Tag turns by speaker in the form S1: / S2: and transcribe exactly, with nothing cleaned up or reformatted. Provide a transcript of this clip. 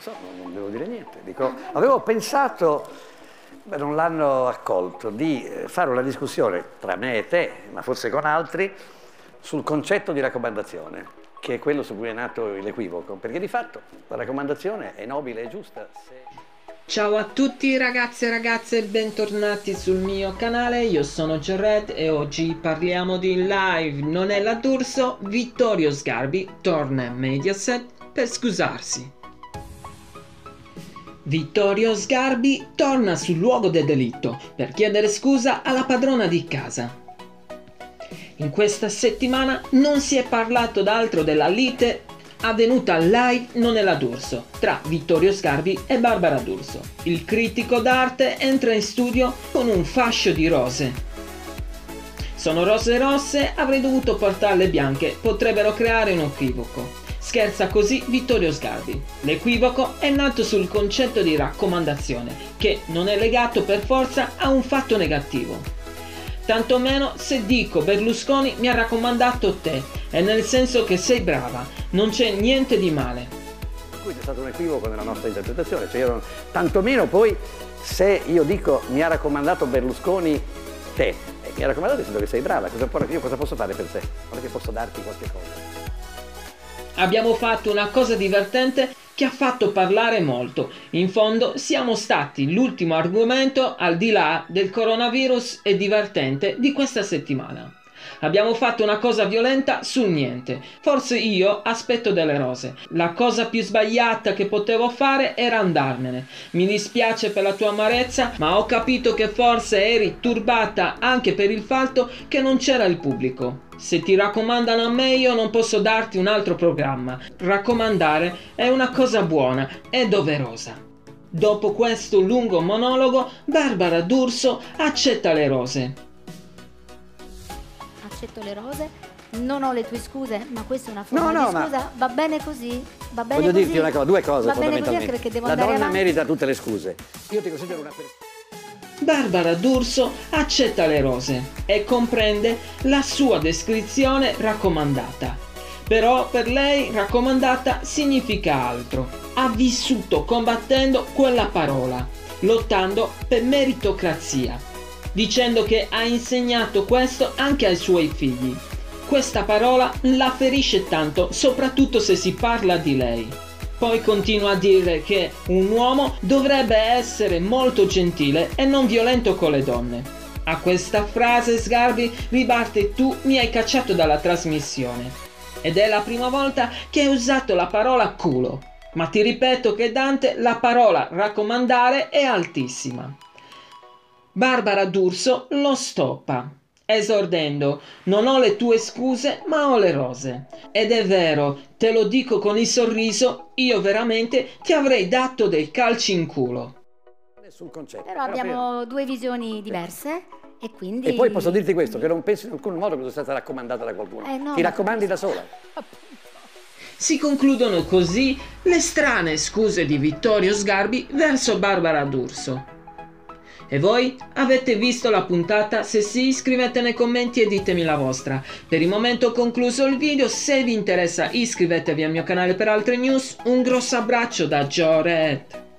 S1: so, non devo dire niente. Dico, avevo pensato, beh, non l'hanno accolto, di fare una discussione tra me e te, ma forse con altri, sul concetto di raccomandazione, che è quello su cui è nato l'equivoco, perché di fatto la raccomandazione è nobile e giusta se...
S2: Ciao a tutti ragazzi e ragazze, bentornati sul mio canale, io sono Jared e oggi parliamo di live Nonella D'Urso. Vittorio Sgarbi torna a Mediaset per scusarsi. Vittorio Sgarbi torna sul luogo del delitto per chiedere scusa alla padrona di casa. In questa settimana non si è parlato d'altro della lite avvenuta live Nonella D'Urso tra Vittorio Sgarbi e Barbara D'Urso. Il critico d'arte entra in studio con un fascio di rose. Sono rose rosse, avrei dovuto portarle bianche, potrebbero creare un equivoco. Scherza così Vittorio Sgarbi. L'equivoco è nato sul concetto di raccomandazione, che non è legato per forza a un fatto negativo. Tanto meno se dico Berlusconi mi ha raccomandato te, è nel senso che sei brava, non c'è niente di male.
S1: Qui c'è stato un equivoco nella nostra interpretazione, cioè io non... tantomeno poi se io dico mi ha raccomandato Berlusconi te, eh, mi ha raccomandato dicendo che sei brava, cosa, io cosa posso fare per te? Non è che posso darti qualche cosa.
S2: Abbiamo fatto una cosa divertente che ha fatto parlare molto. In fondo siamo stati l'ultimo argomento al di là del coronavirus e divertente di questa settimana. Abbiamo fatto una cosa violenta sul niente. Forse io aspetto delle rose. La cosa più sbagliata che potevo fare era andarmene. Mi dispiace per la tua amarezza, ma ho capito che forse eri turbata anche per il fatto che non c'era il pubblico. Se ti raccomandano a me io non posso darti un altro programma. Raccomandare è una cosa buona e doverosa. Dopo questo lungo monologo, Barbara D'Urso accetta le rose.
S3: Accetto le rose, non ho le tue scuse, ma questa è una forma
S1: no, no,
S3: di scusa,
S1: ma...
S3: va bene così? Va bene
S1: Voglio
S3: così?
S1: dirti una cosa, due cose
S3: va bene così,
S1: fondamentalmente.
S3: perché devo
S1: La
S3: andare
S1: donna
S3: avanti.
S1: merita tutte le scuse. Io ti considero una persona...
S2: Barbara D'Urso accetta le rose e comprende la sua descrizione raccomandata. Però per lei raccomandata significa altro. Ha vissuto combattendo quella parola, lottando per meritocrazia, dicendo che ha insegnato questo anche ai suoi figli. Questa parola la ferisce tanto, soprattutto se si parla di lei. Poi continua a dire che un uomo dovrebbe essere molto gentile e non violento con le donne. A questa frase Sgarbi ribatte: tu mi hai cacciato dalla trasmissione. Ed è la prima volta che hai usato la parola culo. Ma ti ripeto che Dante la parola raccomandare è altissima. Barbara D'Urso lo stoppa, esordendo: non ho le tue scuse ma ho le rose. Ed è vero, te lo dico con il sorriso, io veramente ti avrei dato dei calci in culo.
S1: Sul concetto.
S3: Però abbiamo due visioni diverse e quindi...
S1: E poi posso dirti questo, che non penso in alcun modo che sia stata raccomandata da qualcuno.
S3: Eh no,
S1: ti
S3: ma...
S1: raccomandi da sola.
S2: Si concludono così le strane scuse di Vittorio Sgarbi verso Barbara D'Urso. E voi avete visto la puntata? Se sì, iscrivete nei commenti e ditemi la vostra. Per il momento ho concluso il video, se vi interessa iscrivetevi al mio canale per altre news. Un grosso abbraccio da Jared.